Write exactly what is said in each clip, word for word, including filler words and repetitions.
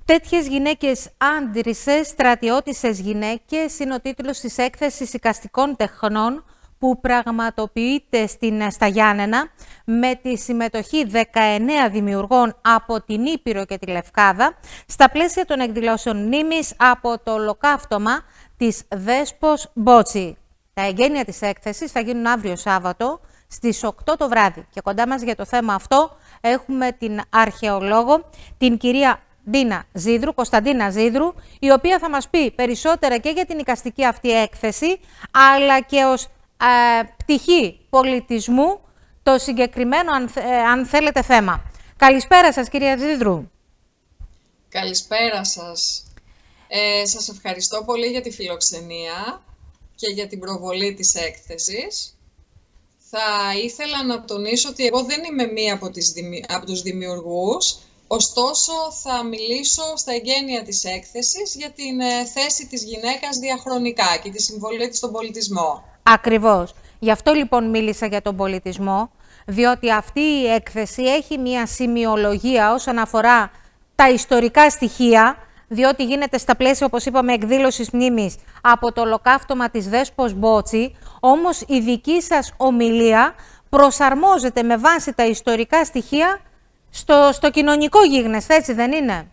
Τέτοιες γυναίκες άντρισες, στρατιώτισσες γυναίκες είναι ο τίτλος της έκθεσης εικαστικών τεχνών που πραγματοποιείται στην, στα Γιάννενα με τη συμμετοχή δεκαεννέα δημιουργών από την Ήπειρο και τη Λευκάδα στα πλαίσια των εκδηλώσεων μνήμης από το ολοκαύτωμα της Δέσπος Μπότσι. Τα εγγένεια της έκθεσης θα γίνουν αύριο Σάββατο στις οκτώ το βράδυ και κοντά μας για το θέμα αυτό έχουμε την αρχαιολόγο, την κυρία Ντίνα Ζίδρου, Κωνσταντίνα Ζίδρου, η οποία θα μας πει περισσότερα και για την εικαστική αυτή έκθεση, αλλά και ως ε, πτυχή πολιτισμού το συγκεκριμένο, αν, ε, αν θέλετε, θέμα. Καλησπέρα σας, κυρία Ζίδρου. Καλησπέρα σας. Ε, σας ευχαριστώ πολύ για τη φιλοξενία και για την προβολή της έκθεσης. Θα ήθελα να τονίσω ότι εγώ δεν είμαι μία από, τις, από τους δημιουργούς, ωστόσο θα μιλήσω στα εγγένεια της έκθεσης για την θέση της γυναίκας διαχρονικά και τη συμβολή της στον πολιτισμό. Ακριβώς. Γι' αυτό λοιπόν μίλησα για τον πολιτισμό, διότι αυτή η έκθεση έχει μία σημειολογία όσον αφορά τα ιστορικά στοιχεία, διότι γίνεται στα πλαίσια, όπως είπαμε, εκδήλωσης μνήμης από το ολοκαύτωμα της Δέσπος Μπότσι, όμως η δική σας ομιλία προσαρμόζεται με βάση τα ιστορικά στοιχεία στο, στο κοινωνικό γίγνεσθε, έτσι δεν είναι?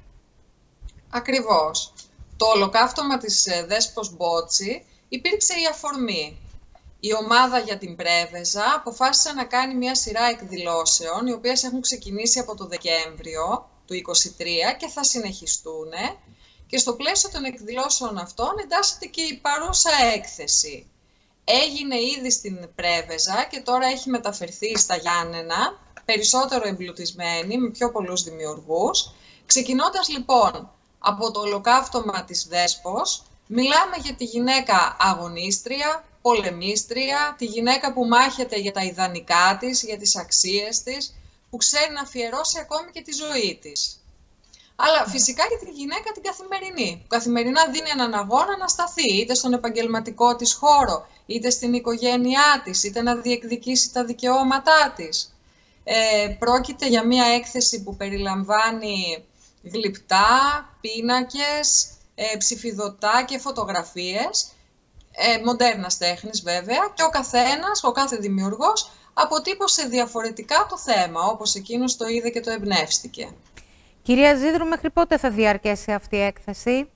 Ακριβώς. Το ολοκαύτωμα της Δέσπος Μπότσι υπήρξε η αφορμή. Η ομάδα για την Πρέβεζα αποφάσισε να κάνει μια σειρά εκδηλώσεων, οι οποίες έχουν ξεκινήσει από το Δεκέμβριο του είκοσι τρία και θα συνεχιστούν. Και στο πλαίσιο των εκδηλώσεων αυτών εντάσσεται και η παρούσα έκθεση. Έγινε ήδη στην Πρέβεζα και τώρα έχει μεταφερθεί στα Γιάννενα, περισσότερο εμπλουτισμένη, με πιο πολλούς δημιουργούς. Ξεκινώντας λοιπόν από το ολοκαύτωμα της Δέσπος, μιλάμε για τη γυναίκα αγωνίστρια, πολεμίστρια, τη γυναίκα που μάχεται για τα ιδανικά της, για τις αξίες της, που ξέρει να αφιερώσει ακόμη και τη ζωή της. Αλλά φυσικά και τη γυναίκα την καθημερινή, που καθημερινά δίνει έναν αγώνα να σταθεί, είτε στον επαγγελματικό της χώρο, είτε στην οικογένειά της, είτε να διεκδικήσει τα δικαιώματά της. Ε, πρόκειται για μια έκθεση που περιλαμβάνει γλυπτά, πίνακες, ε, ψηφιδωτά και φωτογραφίες, ε, μοντέρνας τέχνης βέβαια, και ο καθένας, ο κάθε δημιουργός, αποτύπωσε διαφορετικά το θέμα, όπως εκείνος το είδε και το εμπνεύστηκε. Κυρία Ζίδρου, μέχρι πότε θα διαρκέσει αυτή η έκθεση?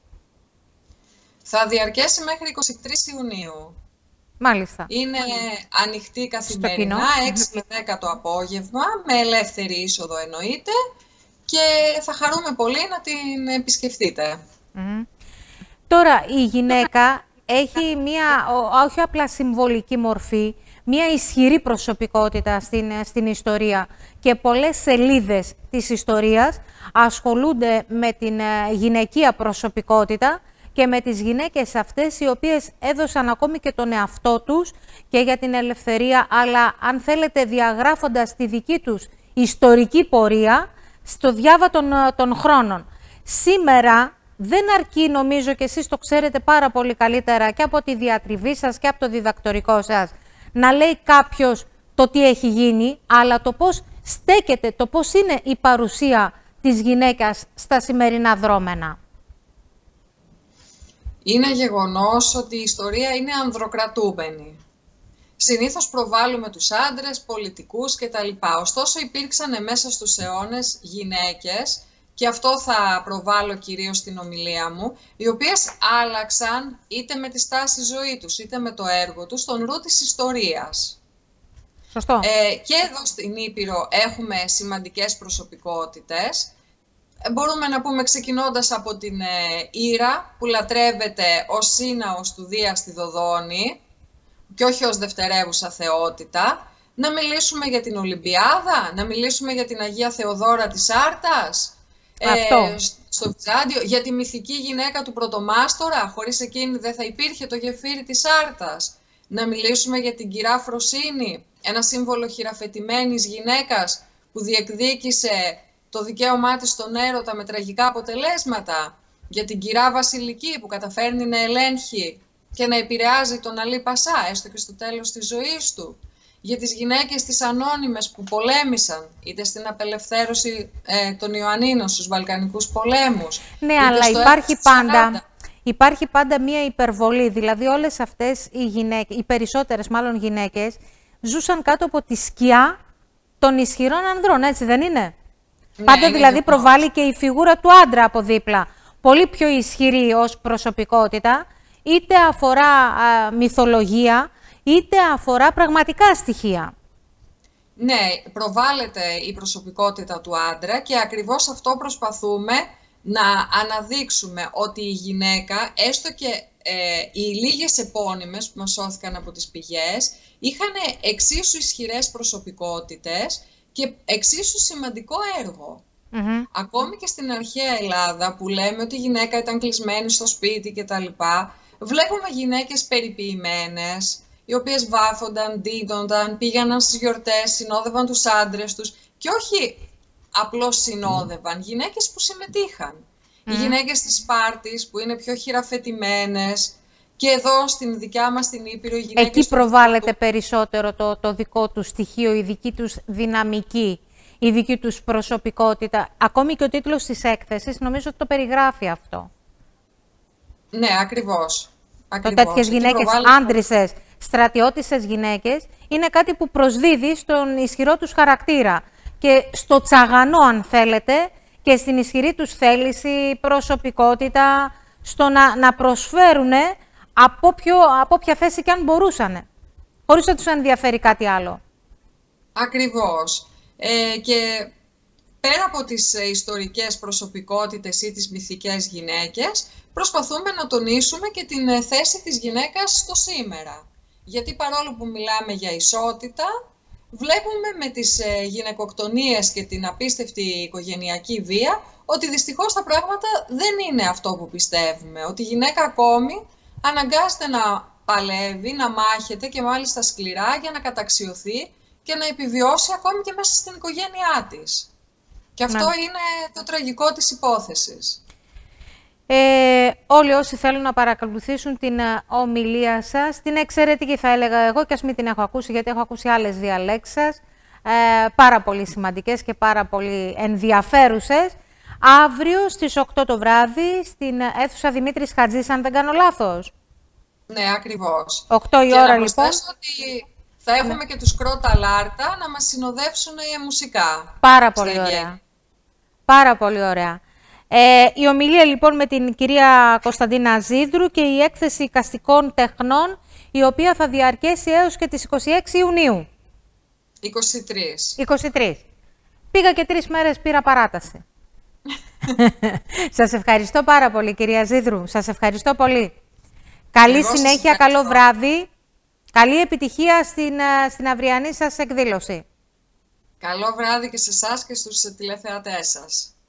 Θα διαρκέσει μέχρι εικοστή τρίτη Ιουνίου. Μάλιστα. Είναι ανοιχτή καθημερινά, έξι με δέκα το απόγευμα, με ελεύθερη είσοδο εννοείται, και θα χαρούμε πολύ να την επισκεφτείτε. Mm. Τώρα, η γυναίκα έχει μία, όχι απλά συμβολική μορφή, μία ισχυρή προσωπικότητα στην, στην ιστορία και πολλές σελίδες της ιστορίας ασχολούνται με την γυναικεία προσωπικότητα και με τις γυναίκες αυτές οι οποίες έδωσαν ακόμη και τον εαυτό τους και για την ελευθερία, αλλά αν θέλετε διαγράφοντας τη δική τους ιστορική πορεία στο διάβα των, των χρόνων. Σήμερα δεν αρκεί, νομίζω και εσείς το ξέρετε πάρα πολύ καλύτερα και από τη διατριβή σας και από το διδακτορικό σας, να λέει κάποιος το τι έχει γίνει, αλλά το πώς στέκεται, το πώς είναι η παρουσία της γυναίκας στα σημερινά δρόμενα. Είναι γεγονός ότι η ιστορία είναι ανδροκρατούμενη. Συνήθως προβάλλουμε τους άντρες, πολιτικούς κτλ. Ωστόσο υπήρξαν μέσα στους αιώνες γυναίκες, και αυτό θα προβάλλω κυρίως στην ομιλία μου, οι οποίες άλλαξαν είτε με τη στάση ζωή τους, είτε με το έργο τους, τον ρου της ιστορίας. Σωστό. Ε, και εδώ στην Ήπειρο έχουμε σημαντικές προσωπικότητες. Ε, μπορούμε να πούμε, ξεκινώντας από την ε, Ήρα, που λατρεύεται ως σύναος του Δία στη Δοδόνη, και όχι ως δευτερεύουσα θεότητα. Να μιλήσουμε για την Ολυμπιάδα, να μιλήσουμε για την Αγία Θεοδόρα της Άρτας, Αυτό. Ε, στο Βυζάντιο, για τη μυθική γυναίκα του Πρωτομάστορα, χωρίς εκείνη δεν θα υπήρχε το γεφύρι της Άρτας. Να μιλήσουμε για την κυρά Φροσίνη, ένα σύμβολο χειραφετημένης γυναίκας που διεκδίκησε το δικαίωμά της στον έρωτα με τραγικά αποτελέσματα. Για την κυρά Βασιλική που καταφέρνει να ελέγχει και να επηρεάζει τον Αλή Πασά, έστω και στο τέλος της ζωής του. για τις γυναίκες τις ανώνυμες που πολέμησαν, είτε στην απελευθέρωση ε, των Ιωαννίνων στους Βαλκανικούς πολέμους. Ναι, αλλά υπάρχει πάντα, υπάρχει πάντα μία υπερβολή. Δηλαδή όλες αυτές οι γυναίκες, οι περισσότερες μάλλον γυναίκες, ζούσαν κάτω από τη σκιά των ισχυρών ανδρών, έτσι δεν είναι? Ναι, πάντα είναι δηλαδή προβάλλει και η φιγούρα του άντρα από δίπλα. Πολύ πιο ισχυρή ως προσωπικότητα, είτε αφορά α, μυθολογία, είτε αφορά πραγματικά στοιχεία. Ναι, προβάλλεται η προσωπικότητα του άντρα και ακριβώς αυτό προσπαθούμε να αναδείξουμε, ότι η γυναίκα, έστω και ε, οι λίγες επώνυμες που μας σώθηκαν από τις πηγές, είχαν εξίσου ισχυρές προσωπικότητες και εξίσου σημαντικό έργο. Mm-hmm. Ακόμη και στην αρχαία Ελλάδα, που λέμε ότι η γυναίκα ήταν κλεισμένη στο σπίτι κτλ., βλέπουμε γυναίκες περιποιημένες, οι οποίες βάφονταν, ντύτονταν, πήγαιναν στις γιορτές, συνόδευαν τους άντρες τους και όχι απλώς συνόδευαν, γυναίκες που συμμετείχαν. Mm. Οι γυναίκες της Σπάρτης που είναι πιο χειραφετημένες, και εδώ στην δικιά μας την Ήπειρο οι γυναίκες... Εκεί προβάλλεται του... περισσότερο το, το δικό τους στοιχείο, η δική τους δυναμική, η δική τους προσωπικότητα. Ακόμη και ο τίτλος της έκθεσης νομίζω ότι το περιγράφει αυτό. Ναι, ακριβώς. Το τέτοιες γυναίκες, προβάλλεται... άντρισσες, στρατιώτισσες γυναίκες, είναι κάτι που προσδίδει στον ισχυρό τους χαρακτήρα και στο τσαγανό, αν θέλετε, και στην ισχυρή τους θέληση, προσωπικότητα, στο να, να προσφέρουν από, ποιο, από ποια θέση και αν μπορούσαν, χωρίς να τους ενδιαφέρει κάτι άλλο. Ακριβώς. Ε, και πέρα από τις ιστορικές προσωπικότητες ή τις μυθικές γυναίκες, προσπαθούμε να τονίσουμε και την θέση της γυναίκας στο σήμερα. Γιατί παρόλο που μιλάμε για ισότητα, βλέπουμε με τις γυναικοκτονίες και την απίστευτη οικογενειακή βία ότι δυστυχώς τα πράγματα δεν είναι αυτό που πιστεύουμε. Ότι η γυναίκα ακόμη αναγκάζεται να παλεύει, να μάχεται και μάλιστα σκληρά για να καταξιωθεί και να επιβιώσει ακόμη και μέσα στην οικογένειά της. Και αυτό ναι. είναι το τραγικό της υπόθεσης. Ε, όλοι όσοι θέλουν να παρακολουθήσουν την ομιλία σας, την εξαιρετική θα έλεγα εγώ, και ας μην την έχω ακούσει γιατί έχω ακούσει άλλες διαλέξεις σας, ε, πάρα πολύ σημαντικές και πάρα πολύ ενδιαφέρουσες, αύριο στις οκτώ το βράδυ στην αίθουσα Δημήτρης Χατζής, αν δεν κάνω λάθος. Ναι, ακριβώς. οκτώ η και ώρα να λοιπόν. Ότι θα έχουμε ναι. και τους Κρότα Λάρτα να μας συνοδεύσουν μουσικά. Πάρα πολύ ωραία. Πάρα πολύ ωραία. Ε, η ομιλία λοιπόν με την κυρία Κωνσταντίνα Ζήδρου και η έκθεση εικαστικών τεχνών, η οποία θα διαρκέσει έως και τις είκοσι έξι Ιουνίου. είκοσι τρεις. είκοσι τρεις. Πήγα και τρεις μέρες, πήρα παράταση. Σας ευχαριστώ πάρα πολύ κυρία Ζήδρου. Σας ευχαριστώ πολύ. Καλή Εγώ συνέχεια, καλό βράδυ. Καλή επιτυχία στην, στην αυριανή σας εκδήλωση. Καλό βράδυ και σε εσάς και στους τηλεθεατές σας.